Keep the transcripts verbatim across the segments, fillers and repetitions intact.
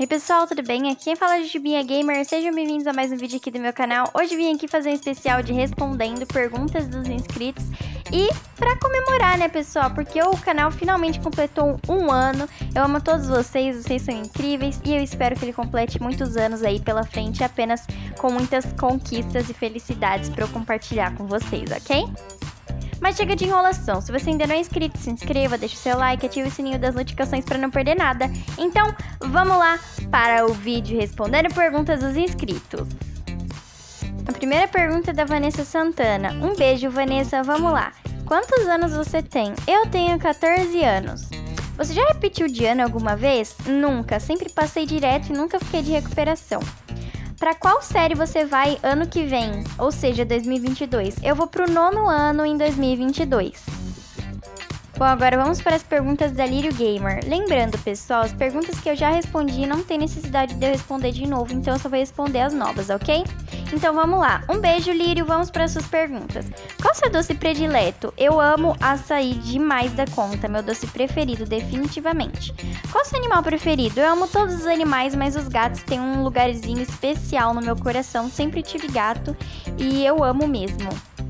Oi pessoal, tudo bem? Aqui quem fala é Jujubinha Gamer, sejam bem-vindos a mais um vídeo aqui do meu canal. Hoje vim aqui fazer um especial de respondendo perguntas dos inscritos e pra comemorar, né pessoal, porque o canal finalmente completou um ano. Eu amo todos vocês, vocês são incríveis e eu espero que ele complete muitos anos aí pela frente, apenas com muitas conquistas e felicidades pra eu compartilhar com vocês, ok? Mas chega de enrolação, se você ainda não é inscrito, se inscreva, deixa o seu like, ative o sininho das notificações para não perder nada. Então, vamos lá para o vídeo respondendo perguntas dos inscritos. A primeira pergunta é da Vanessa Santana. Um beijo, Vanessa, vamos lá. Quantos anos você tem? Eu tenho quatorze anos. Você já repetiu de ano alguma vez? Nunca, sempre passei direto e nunca fiquei de recuperação. Para qual série você vai ano que vem? Ou seja, dois mil e vinte e dois. Eu vou pro nono ano em dois mil e vinte e dois. Bom, agora vamos para as perguntas da Lírio Gamer. Lembrando, pessoal, as perguntas que eu já respondi não tem necessidade de eu responder de novo, então eu só vou responder as novas, ok? Então vamos lá. Um beijo, Lírio, vamos para as suas perguntas. Qual o seu doce predileto? Eu amo açaí demais da conta, meu doce preferido, definitivamente. Qual o seu animal preferido? Eu amo todos os animais, mas os gatos têm um lugarzinho especial no meu coração. Sempre tive gato e eu amo mesmo.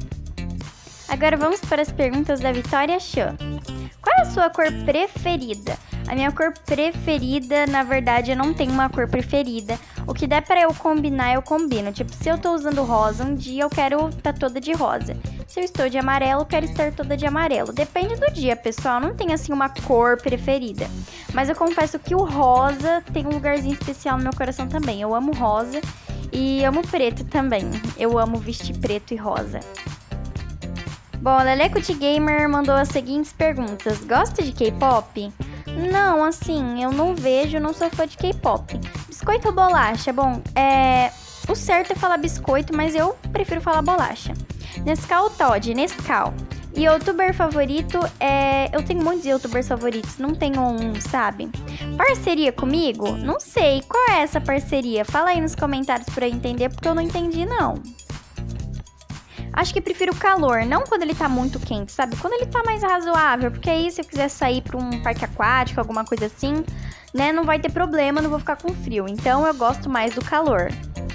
Agora vamos para as perguntas da Vitória Chan. Qual é a sua cor preferida? A minha cor preferida, na verdade, eu não tenho uma cor preferida. O que der pra eu combinar, eu combino. Tipo, se eu tô usando rosa, um dia eu quero estar toda de rosa. Se eu estou de amarelo, eu quero estar toda de amarelo. Depende do dia, pessoal. Não tem, assim, uma cor preferida. Mas eu confesso que o rosa tem um lugarzinho especial no meu coração também. Eu amo rosa e amo preto também. Eu amo vestir preto e rosa. Bom, a Leleco de Gamer mandou as seguintes perguntas. Gosta de K-pop? Não, assim, eu não vejo, não sou fã de K-pop. Biscoito ou bolacha? Bom, é... o certo é falar biscoito, mas eu prefiro falar bolacha. Nescau ou Todd? Nescau. E youtuber favorito é... Eu tenho muitos youtubers favoritos, não tenho um, sabe? Parceria comigo? Não sei. Qual é essa parceria? Fala aí nos comentários pra eu entender, porque eu não entendi, não. Acho que prefiro o calor, não quando ele tá muito quente, sabe? Quando ele tá mais razoável, porque aí se eu quiser sair pra um parque aquático, alguma coisa assim, né, não vai ter problema, não vou ficar com frio. Então eu gosto mais do calor.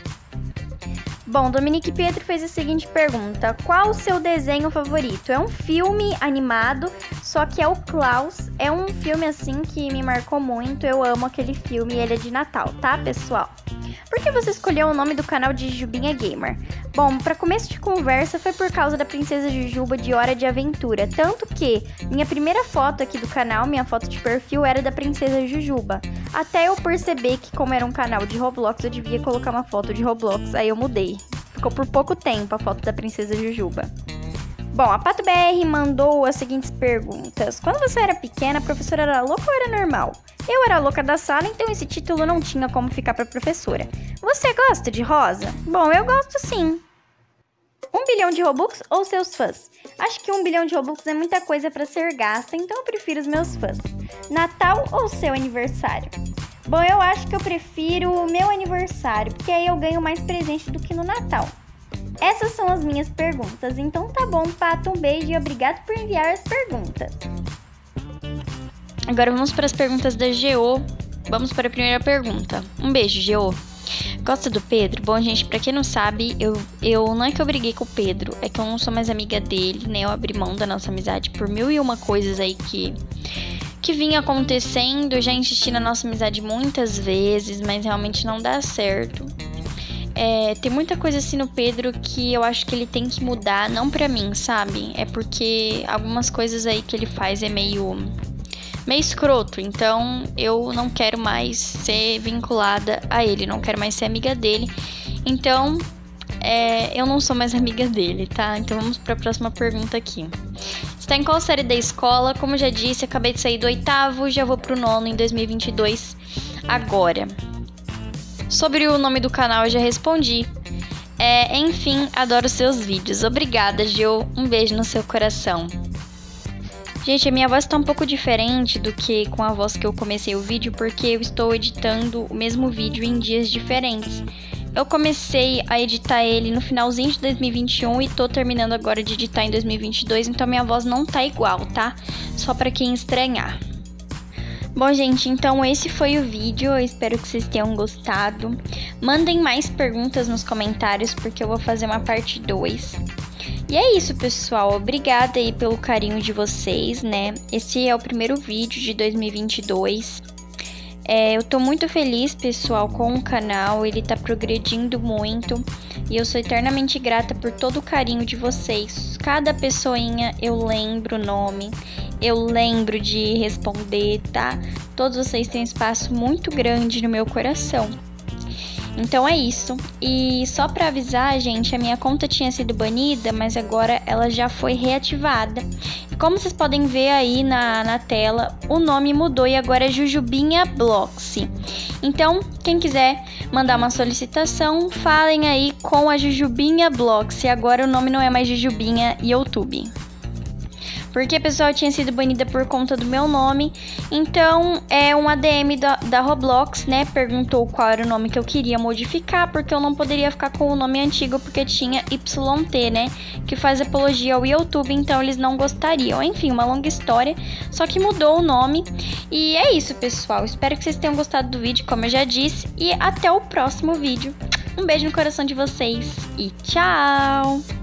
Bom, Dominique Pietro fez a seguinte pergunta. Qual o seu desenho favorito? É um filme animado, só que é o Klaus. É um filme, assim, que me marcou muito. Eu amo aquele filme e ele é de Natal, tá, pessoal? Por que você escolheu o nome do canal de Jujubinha Gamer? Bom, para começo de conversa foi por causa da Princesa Jujuba de Hora de Aventura, tanto que minha primeira foto aqui do canal, minha foto de perfil, era da Princesa Jujuba. Até eu perceber que como era um canal de Roblox, eu devia colocar uma foto de Roblox, aí eu mudei. Ficou por pouco tempo a foto da Princesa Jujuba. Bom, a Pato B R mandou as seguintes perguntas. Quando você era pequena, a professora era louca ou era normal? Eu era a louca da sala, então esse título não tinha como ficar pra professora. Você gosta de rosa? Bom, eu gosto sim. Um bilhão de Robux ou seus fãs? Acho que um bilhão de Robux é muita coisa pra ser gasta, então eu prefiro os meus fãs. Natal ou seu aniversário? Bom, eu acho que eu prefiro o meu aniversário, porque aí eu ganho mais presente do que no Natal. Essas são as minhas perguntas, então tá bom, Pato, um beijo e obrigado por enviar as perguntas. Agora vamos para as perguntas da Geo. Vamos para a primeira pergunta. Um beijo, Geo. Gosta do Pedro? Bom, gente, pra quem não sabe, eu, eu não é que eu briguei com o Pedro, é que eu não sou mais amiga dele, né? Eu abri mão da nossa amizade por mil e uma coisas aí que, que vinha acontecendo. Eu já insisti na nossa amizade muitas vezes, mas realmente não dá certo. É, tem muita coisa assim no Pedro que eu acho que ele tem que mudar, não pra mim, sabe? É porque algumas coisas aí que ele faz é meio... meio escroto, então eu não quero mais ser vinculada a ele, não quero mais ser amiga dele, então é, eu não sou mais amiga dele, tá? Então vamos para a próxima pergunta aqui. Está em qual série da escola? Como já disse, acabei de sair do oitavo, já vou pro nono em dois mil e vinte e dois agora. Sobre o nome do canal eu já respondi. É, enfim, adoro seus vídeos. Obrigada, Gil. Um beijo no seu coração. Gente, a minha voz tá um pouco diferente do que com a voz que eu comecei o vídeo, porque eu estou editando o mesmo vídeo em dias diferentes. Eu comecei a editar ele no finalzinho de dois mil e vinte e um e tô terminando agora de editar em dois mil e vinte e dois, então minha voz não tá igual, tá? Só pra quem estranhar. Bom, gente, então esse foi o vídeo, eu espero que vocês tenham gostado. Mandem mais perguntas nos comentários, porque eu vou fazer uma parte dois. E é isso, pessoal, obrigada aí pelo carinho de vocês, né? Esse é o primeiro vídeo de dois mil e vinte e dois. É, eu tô muito feliz, pessoal, com o canal, ele tá progredindo muito. E eu sou eternamente grata por todo o carinho de vocês. Cada pessoinha eu lembro o nome, eu lembro de responder, tá? Todos vocês têm espaço muito grande no meu coração. Então é isso. E só pra avisar, gente, a minha conta tinha sido banida, mas agora ela já foi reativada. E como vocês podem ver aí na, na tela, o nome mudou e agora é Jujubinha Bloxy. Então, quem quiser mandar uma solicitação, falem aí com a Jujubinha Bloxy. Agora o nome não é mais Jujubinha YouTube. Porque, pessoal, tinha sido banida por conta do meu nome. Então, é um A D M da, da Roblox, né? Perguntou qual era o nome que eu queria modificar, porque eu não poderia ficar com o nome antigo, porque tinha Y T, né? Que faz apologia ao YouTube, então eles não gostariam. Enfim, uma longa história, só que mudou o nome. E é isso, pessoal. Espero que vocês tenham gostado do vídeo, como eu já disse. E até o próximo vídeo. Um beijo no coração de vocês e tchau!